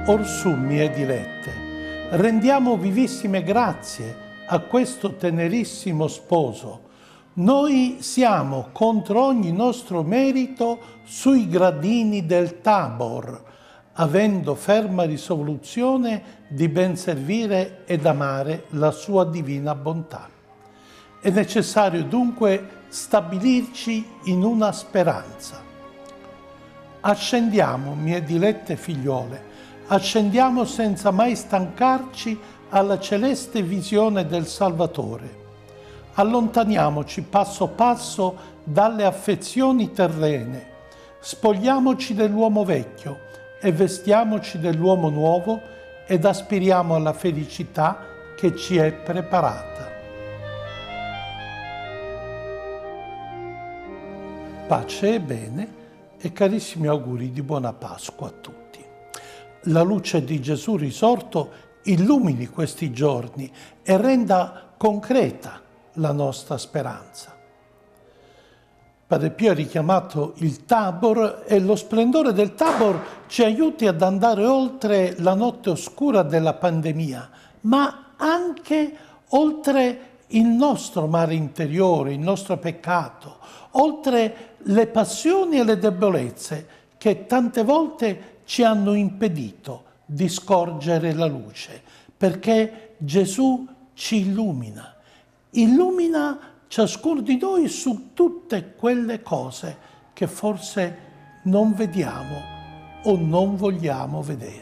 Orsù, mie dilette, rendiamo vivissime grazie a questo tenerissimo sposo. Noi siamo contro ogni nostro merito sui gradini del Tabor, avendo ferma risoluzione di ben servire ed amare la sua divina bontà. È necessario dunque stabilirci in una speranza. Ascendiamo, mie dilette figliole, ascendiamo senza mai stancarci alla celeste visione del Salvatore. Allontaniamoci passo passo dalle affezioni terrene, spogliamoci dell'uomo vecchio e vestiamoci dell'uomo nuovo ed aspiriamo alla felicità che ci è preparata. Pace e bene e carissimi auguri di buona Pasqua a tutti. La luce di Gesù risorto illumini questi giorni e renda concreta la nostra speranza. Padre Pio ha richiamato il Tabor e lo splendore del Tabor ci aiuti ad andare oltre la notte oscura della pandemia, ma anche oltre il nostro mare interiore, il nostro peccato, oltre le passioni e le debolezze che tante volte ci hanno impedito di scorgere la luce, perché Gesù ci illumina ciascuno di noi su tutte quelle cose che forse non vediamo o non vogliamo vedere.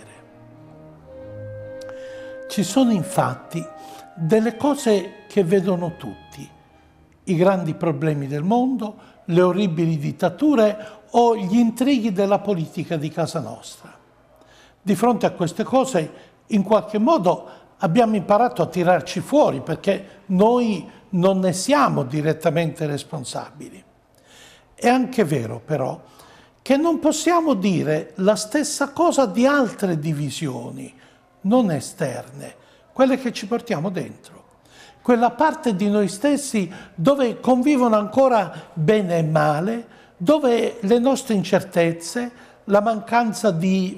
Ci sono infatti delle cose che vedono tutti: i grandi problemi del mondo, le orribili dittature o gli intrighi della politica di casa nostra. Di fronte a queste cose, in qualche modo, abbiamo imparato a tirarci fuori perché noi non ne siamo direttamente responsabili. È anche vero, però, che non possiamo dire la stessa cosa di altre divisioni, non esterne, quelle che ci portiamo dentro. Quella parte di noi stessi dove convivono ancora bene e male, dove le nostre incertezze, la mancanza di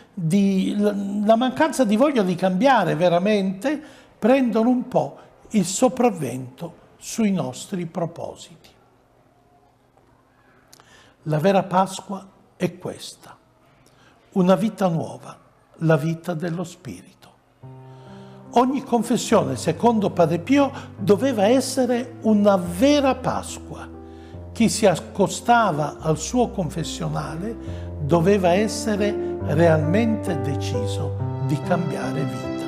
voglia di cambiare veramente, prendono un po' il sopravvento sui nostri propositi. La vera Pasqua è questa, una vita nuova, la vita dello Spirito. Ogni confessione, secondo Padre Pio, doveva essere una vera Pasqua. Chi si accostava al suo confessionale doveva essere realmente deciso di cambiare vita.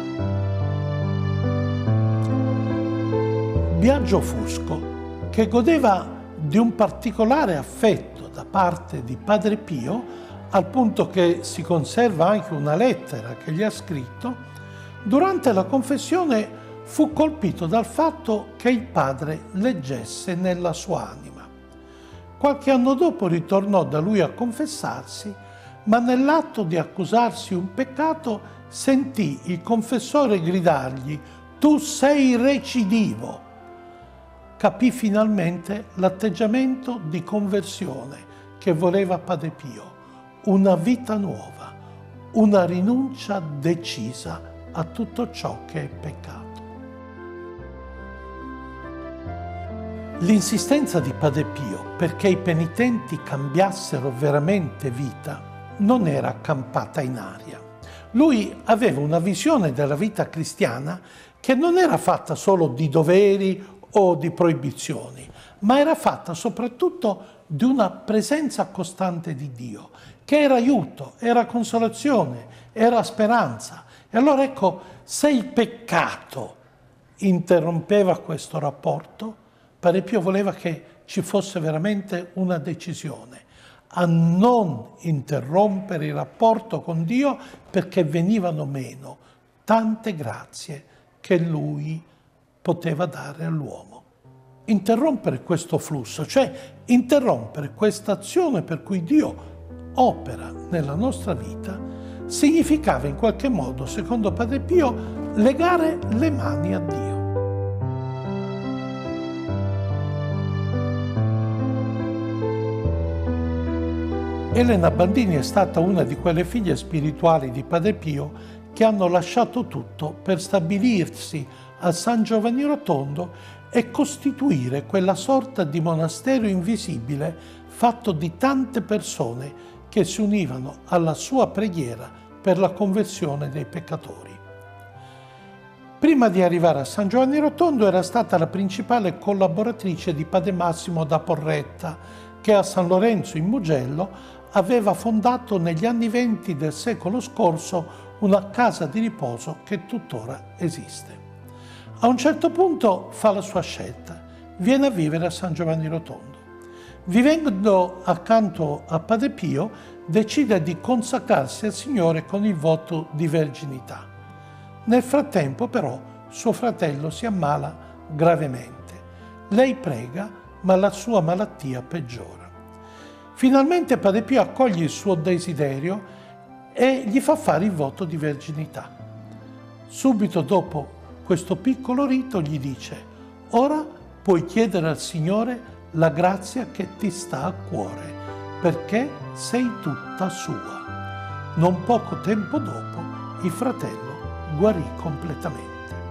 Biagio Fusco, che godeva di un particolare affetto da parte di Padre Pio, al punto che si conserva anche una lettera che gli ha scritto, durante la confessione fu colpito dal fatto che il padre leggesse nella sua anima. Qualche anno dopo ritornò da lui a confessarsi, ma nell'atto di accusarsi un peccato sentì il confessore gridargli: «Tu sei recidivo!» Capì finalmente l'atteggiamento di conversione che voleva Padre Pio, una vita nuova, una rinuncia decisa a tutto ciò che è peccato. L'insistenza di Padre Pio perché i penitenti cambiassero veramente vita non era accampata in aria. Lui aveva una visione della vita cristiana che non era fatta solo di doveri o di proibizioni, ma era fatta soprattutto di una presenza costante di Dio, che era aiuto, era consolazione, era speranza. E allora ecco, se il peccato interrompeva questo rapporto, Padre Pio voleva che ci fosse veramente una decisione a non interrompere il rapporto con Dio, perché venivano meno tante grazie che Lui poteva dare all'uomo. Interrompere questo flusso, cioè interrompere questa azione per cui Dio opera nella nostra vita, significava in qualche modo, secondo Padre Pio, legare le mani a Dio. Elena Bandini è stata una di quelle figlie spirituali di Padre Pio che hanno lasciato tutto per stabilirsi a San Giovanni Rotondo e costituire quella sorta di monastero invisibile fatto di tante persone che si univano alla sua preghiera per la conversione dei peccatori. Prima di arrivare a San Giovanni Rotondo era stata la principale collaboratrice di Padre Massimo da Porretta, che a San Lorenzo in Mugello aveva fondato negli anni '20 del secolo scorso una casa di riposo che tuttora esiste. A un certo punto fa la sua scelta, viene a vivere a San Giovanni Rotondo. Vivendo accanto a Padre Pio, decide di consacrarsi al Signore con il voto di verginità. Nel frattempo, però, suo fratello si ammala gravemente. Lei prega, ma la sua malattia peggiora. Finalmente Padre Pio accoglie il suo desiderio e gli fa fare il voto di verginità. Subito dopo questo piccolo rito gli dice: ora puoi chiedere al Signore la grazia che ti sta a cuore, perché sei tutta sua. Non poco tempo dopo il fratello guarì completamente.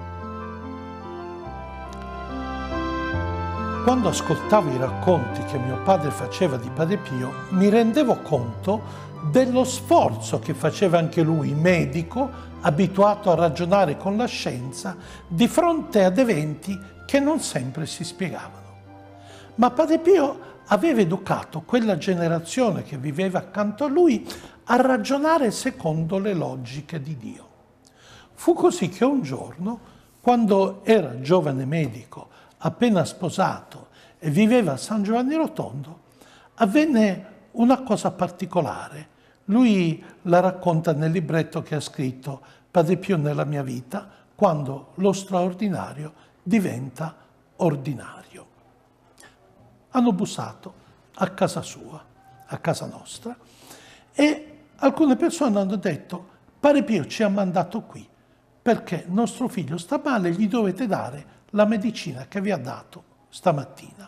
Quando ascoltavo i racconti che mio padre faceva di Padre Pio, mi rendevo conto dello sforzo che faceva anche lui, medico, abituato a ragionare con la scienza, di fronte ad eventi che non sempre si spiegavano. Ma Padre Pio aveva educato quella generazione che viveva accanto a lui a ragionare secondo le logiche di Dio. Fu così che un giorno, quando era giovane medico, appena sposato e viveva a San Giovanni Rotondo, avvenne una cosa particolare. Lui la racconta nel libretto che ha scritto Padre Pio nella mia vita, quando lo straordinario diventa ordinario. Hanno bussato a casa sua, a casa nostra, e alcune persone hanno detto: Padre Pio ci ha mandato qui perché nostro figlio sta male, gli dovete dare la medicina che vi ha dato stamattina.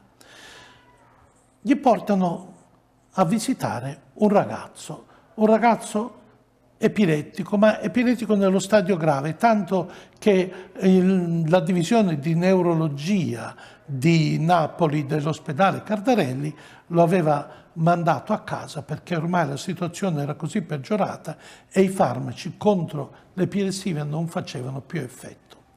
Gli portano a visitare un ragazzo epilettico, ma epilettico nello stadio grave, tanto che la divisione di neurologia di Napoli dell'ospedale Cardarelli lo aveva mandato a casa perché ormai la situazione era così peggiorata e i farmaci contro l'epilessia non facevano più effetto.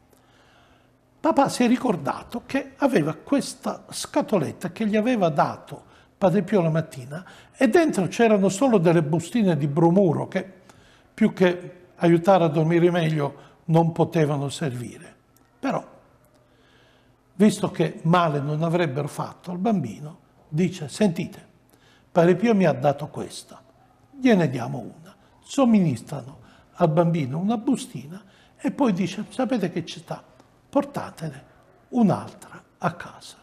Papà si è ricordato che aveva questa scatoletta che gli aveva dato Padre Pio la mattina e dentro c'erano solo delle bustine di bromuro che più che aiutare a dormire meglio non potevano servire. Però, visto che male non avrebbero fatto al bambino, dice: sentite, Padre Pio mi ha dato questa, gliene diamo una. Somministrano al bambino una bustina e poi dice: sapete che ci sta? Portatene un'altra a casa.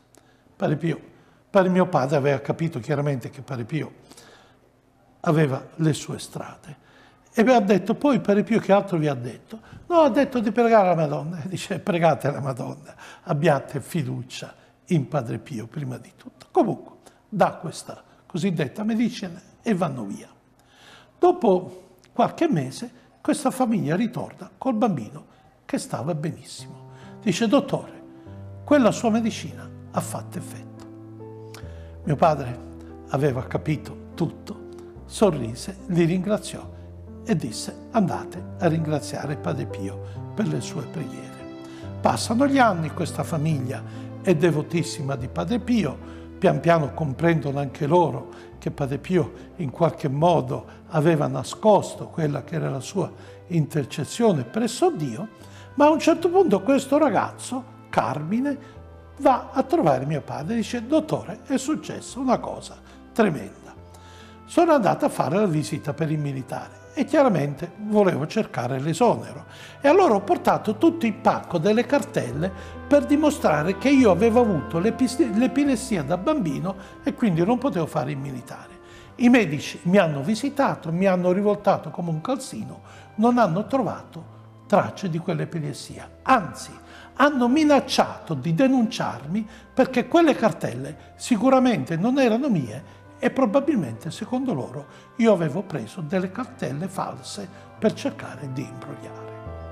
Mio padre aveva capito chiaramente che Padre Pio aveva le sue strade. E mi ha detto: poi Padre Pio che altro vi ha detto? No, ha detto di pregare la Madonna. E dice: pregate la Madonna, abbiate fiducia in Padre Pio prima di tutto. Comunque, dà questa cosiddetta medicina e vanno via. Dopo qualche mese questa famiglia ritorna col bambino che stava benissimo. Dice: dottore, quella sua medicina ha fatto effetto. Mio padre aveva capito tutto, sorrise, li ringraziò e disse: andate a ringraziare Padre Pio per le sue preghiere. Passano gli anni, questa famiglia è devotissima di Padre Pio, pian piano comprendono anche loro che Padre Pio in qualche modo aveva nascosto quella che era la sua intercessione presso Dio, ma a un certo punto questo ragazzo, Carmine, va a trovare mio padre e dice: dottore, è successa una cosa tremenda. Sono andata a fare la visita per il militare e chiaramente volevo cercare l'esonero. E allora ho portato tutto il pacco delle cartelle per dimostrare che io avevo avuto l'epilessia da bambino e quindi non potevo fare il militare. I medici mi hanno visitato, mi hanno rivoltato come un calzino, non hanno trovato tracce di quell'epilessia. Anzi, hanno minacciato di denunciarmi perché quelle cartelle sicuramente non erano mie e probabilmente, secondo loro, io avevo preso delle cartelle false per cercare di imbrogliare.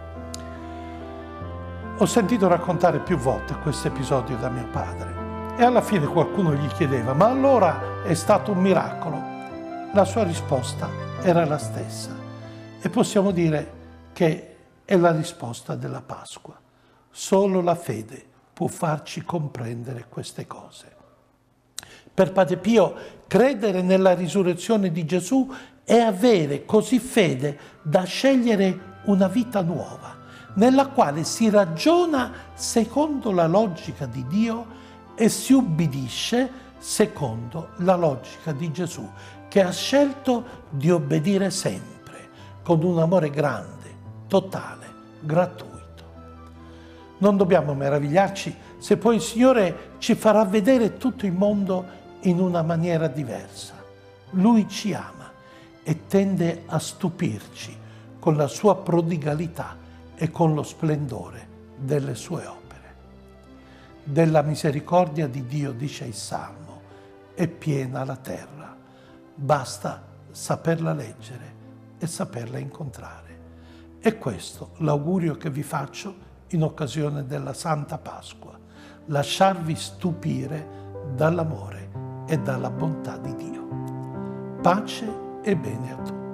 Ho sentito raccontare più volte questo episodio da mio padre e alla fine qualcuno gli chiedeva: ma allora è stato un miracolo? La sua risposta era la stessa e possiamo dire che è la risposta della Pasqua. Solo la fede può farci comprendere queste cose. Per Padre Pio, credere nella risurrezione di Gesù è avere così fede da scegliere una vita nuova, nella quale si ragiona secondo la logica di Dio e si ubbidisce secondo la logica di Gesù, che ha scelto di obbedire sempre, con un amore grande, totale, gratuito. Non dobbiamo meravigliarci se poi il Signore ci farà vedere tutto il mondo in una maniera diversa. Lui ci ama e tende a stupirci con la sua prodigalità e con lo splendore delle sue opere. Della misericordia di Dio, dice il Salmo, è piena la terra. Basta saperla leggere e saperla incontrare. E questo l'augurio che vi faccio in occasione della Santa Pasqua. Lasciarvi stupire dall'amore e dalla bontà di Dio. Pace e bene a tutti.